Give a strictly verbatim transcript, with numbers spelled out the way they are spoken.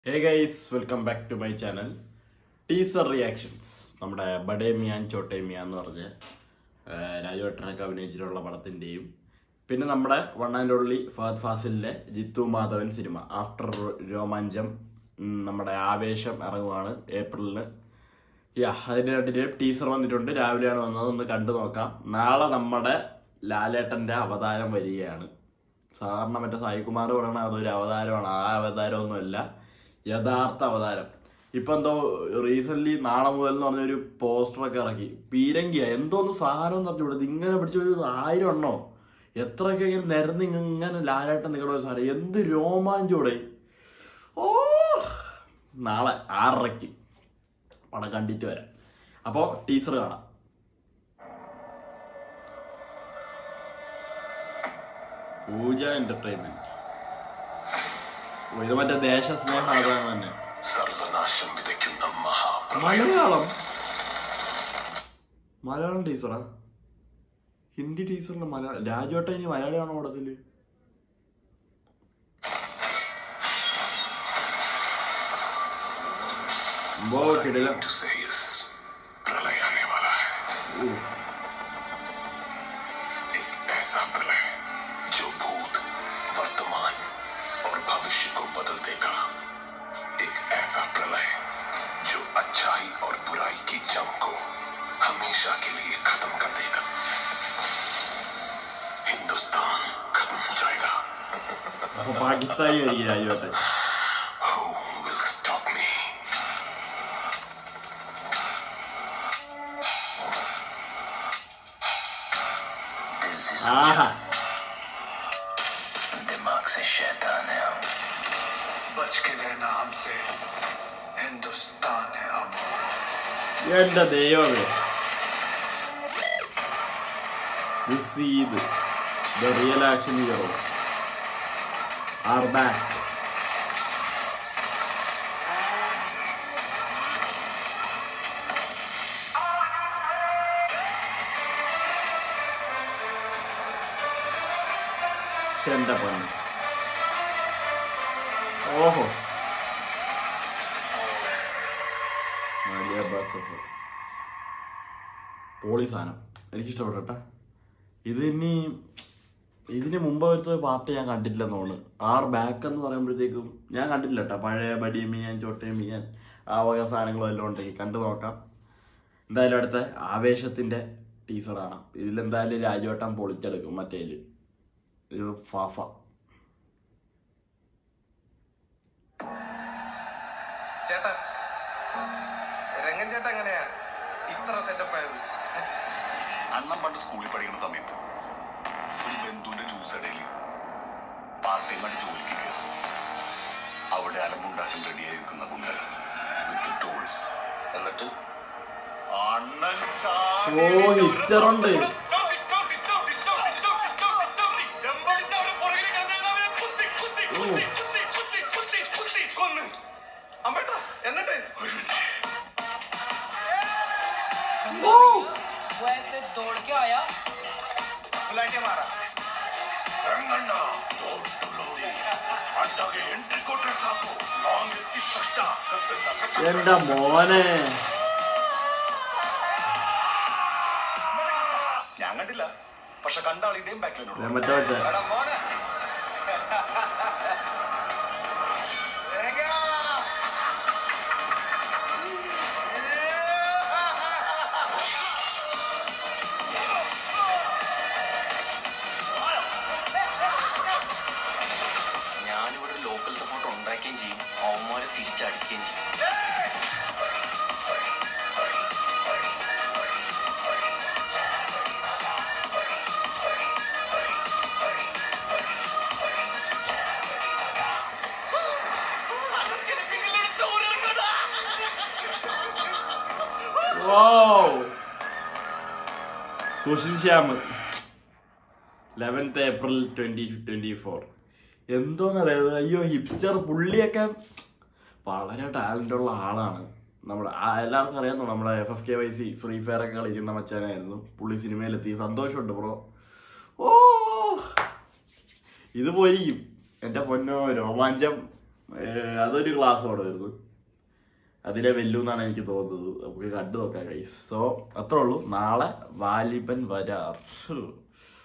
Hey guys, welcome back to my channel. Teaser reactions. നമ്മുടെ ബഡേ മിയാൻ ചോട്ടെ മിയാൻ എന്ന് പറഞ്ഞ രാജുവേട്ടനൊക്കെ അഭിനയിച്ചിട്ടുള്ള പടത്തിന്റെയും പിന്നെ നമ്മുടെ വൺ ആൻഡ് ഓൺലി ഫഹദ് ഫാസിലിലെ ജിത്തു മാധവൻ സിനിമ ആഫ്റ്റർ രോമാഞ്ചം നമ്മുടെ ആവേശം ഇറങ്ങുവാണ് ഏപ്രിലിന്. യാ അതിന്റെ രണ്ടിന്റെയും ടീസർ വന്നിട്ടുണ്ട്. രാവിലെയാണ് വന്നത്, ഒന്ന് കണ്ടു നോക്കാം. നാളെ നമ്മുടെ ലാലേട്ടന്റെ അവതാരം വരികയാണ്. സാധാരണ മറ്റേ സായികുമാർ പറയണ അതൊരു അവതാരമാണ്. ആ അവതാരമൊന്നുമല്ല, യഥാർത്ഥ അവതാരം. ഇപ്പൊ എന്തോ റീസെന്റ് നാളെ മുതൽ എന്ന് പറഞ്ഞൊരു പോസ്റ്ററൊക്കെ ഇറക്കി. പീരങ്കിയ എന്തോന്ന് സാധനം എന്ന് പറഞ്ഞു വിടുന്നത്. ഇങ്ങനെ പിടിച്ച ആയിരം എണ്ണോ എത്രയൊക്കെ ഇങ്ങനെ നിരന്ന് ഇങ്ങനെ ലാലായിട്ട് നിങ്ങളുടെ ഒരു സാധനം. എന്ത് രോമാഞ്ചോടെ. ഓ നാളെ ആറരയ്ക്ക് പടം കണ്ടിട്ട് വരാം. അപ്പോ ടീസർ കാണാം. പൂജ എന്റർടൈൻമെന്റ്. ഇത് മറ്റേ ദേശസ്നേഹ ആദാനം തന്നെ. മലയാളം മലയാളം ടീച്ചറാ, ഹിന്ദി ടീച്ചറിന്റെ മലയാളം. രാജുവേട്ട ഇനി മലയാളിയാണോ പടത്തില്? കിടില. भविष्य को बदल देगा, एक ऐसा प्रलय जो अच्छाई और बुराई की जंग को हमेशा के लिए खत्म कर देगा. हिंदुस्तान खत्म हो जाएगा. पाकिस्तानी है Raju. Who will stop me? This is दिमाग से शैतान है हम, बच के रहना हमसे. हिंदुस्तान है हम. എന്റെ ദൈവമേ, this is the real action heroes are back. എന്റെ പൊന്ന്, ഓഹോ പോളി സാധനം എനിക്കിഷ്ടപ്പെട്ട. ഇത് ഇനി ഇതിന് മുമ്പ് വരുത്ത പാർട്ടി ഞാൻ കണ്ടിട്ടില്ലെന്ന് തോന്നുന്നു. ആർ ബാക്ക് എന്ന് പറയുമ്പോഴത്തേക്കും ഞാൻ കണ്ടിട്ടില്ല കേട്ടോ. പഴയ ബഡേ മിയാൻ ചോട്ടെ മിയാൻ ആ വക സാധനങ്ങളും എല്ലാം ഉണ്ടെങ്കിൽ കണ്ടു നോക്കാം. എന്തായാലും അടുത്ത ആവേശത്തിന്റെ ടീസറാണ്. ഇതിലെന്തായാലും രാജുവേട്ടൻ പൊളിച്ചെടുക്കും. മറ്റേല് ഇത് ഫാഫ. ചേട്ടാ രംഗൻ ചേട്ടാ എങ്ങനെയാ ഇത്ര സെറ്റപ്പ് ആയത്? അണ്ണം പണ്ട് സ്കൂളിൽ പഠിക്കുന്ന സമയത്ത് ഒരു ബന്ധുവിന്റെ ജ്യൂസ് ഇടയിൽ പാർട്ടി കണ്ട് ജോലിക്ക് കയറി. അവിടെ അലമ്പുണ്ടാക്കാൻ റെഡിയായി നിൽക്കുന്ന ഗുണ്ടകൾ വിത്ത് ടൂൾസ്. എന്നിട്ട് അണ്ണൻ ഓ ഹിസ്റ്ററുണ്ട്. वो ऐसे दौड़ के आया, बुलाके मारा. ರಂಗಣ್ಣ ದೊಡ್ಡ ಅಡ್ಡಗೆ ಎಂಟ್ರಿ ಕೊಟ್ರೆ ಸಾಕು, ಲಾಂಗ್ ಎತ್ತಿ ಕಷ್ಟ. എന്റെ മോനെ, ഞാൻ കണ്ടില്ല, പക്ഷെ കണ്ട ആൾ ഇതേം ബാക്കിലുണ്ട്. മറ്റേ മറ്റേ എടാ മോനെ, ഞാനിവിടെ ലോക്കൽ സപ്പോർട്ട് ഉണ്ടാക്കുകയും ചെയ്യും, അവന്മാരെ തിരിച്ചടിക്കുകയും ചെയ്യും. Sushin Shyam eleventh April twenty twenty four. എന്തോന്നറിയാം, അയ്യോ ഹിപ്സ്റ്റർ. പുള്ളിയൊക്കെ വളരെ ടാലന്റ് ഉള്ള ആളാണ്. നമ്മുടെ എല്ലാവർക്കും അറിയാമോ, നമ്മുടെ F F K Y C free fire ഒക്കെ കളിക്കുന്ന മച്ചാനായിരുന്നു. പുള്ളി സിനിമയിലെത്തി. സന്തോഷമുണ്ട് ബ്രോ. ഓ ഇത് പോയിരിക്കും എന്റെ പൊന്നോ. രോമാഞ്ചം അതൊരു ക്ലാസ് പടമായിരുന്നു. അതിലെ വെല്ലുന്നാണ് എനിക്ക് തോന്നുന്നത്. നമുക്ക് കണ്ടു നോക്കാം ഗൈസ്. സോ അത്രേ ഉള്ളൂ. നാളെ വാലിബൻ വരാർ.